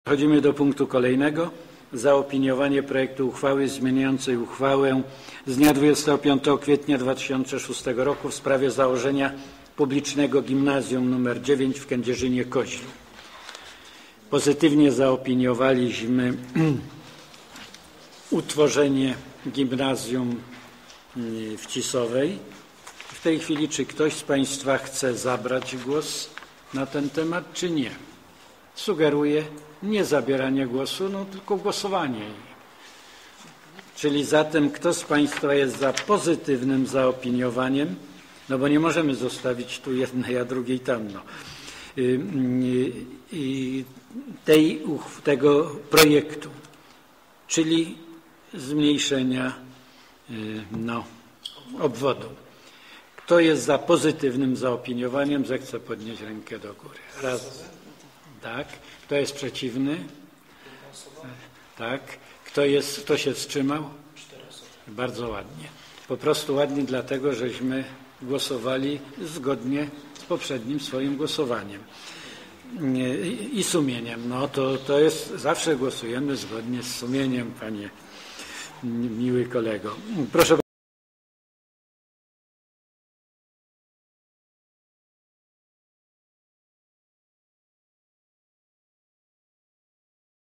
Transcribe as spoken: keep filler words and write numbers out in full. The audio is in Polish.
Przechodzimy do punktu kolejnego. Zaopiniowanie projektu uchwały zmieniającej uchwałę z dnia dwudziestego piątego kwietnia dwa tysiące szóstego roku w sprawie założenia publicznego gimnazjum nr dziewięć w Kędzierzynie-Koźlu. Pozytywnie zaopiniowaliśmy utworzenie gimnazjum w Cisowej. W tej chwili czy ktoś z Państwa chce zabrać głos na ten temat, czy nie? Sugeruję nie zabieranie głosu, no tylko głosowanie. Czyli zatem kto z Państwa jest za pozytywnym zaopiniowaniem, no bo nie możemy zostawić tu jednej, a drugiej tam, no. I tej, tego projektu, czyli zmniejszenia no, obwodu. Kto jest za pozytywnym zaopiniowaniem, zechce podnieść rękę do góry. Raz. Tak. Kto jest przeciwny? Tak. Kto, jest, kto się wstrzymał? Bardzo ładnie. Po prostu ładnie dlatego, żeśmy głosowali zgodnie z poprzednim swoim głosowaniem i sumieniem. No to, to jest, zawsze głosujemy zgodnie z sumieniem, panie miły kolego. Proszę